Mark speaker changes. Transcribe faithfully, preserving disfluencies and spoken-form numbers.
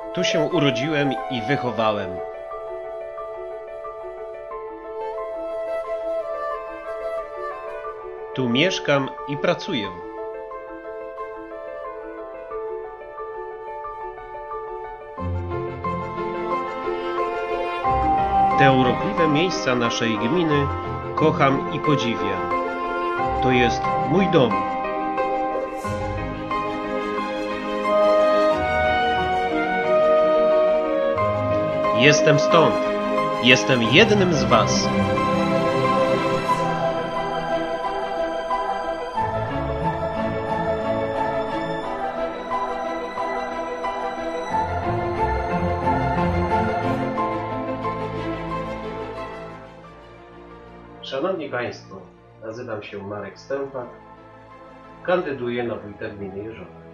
Speaker 1: Tu się urodziłem i wychowałem. Tu mieszkam i pracuję. Te urokliwe miejsca naszej gminy kocham i podziwiam. To jest mój dom. Jestem stąd. Jestem jednym z was. Szanowni Państwo, nazywam się Marek Stępak, kandyduję na wójta gminy Jeżowa.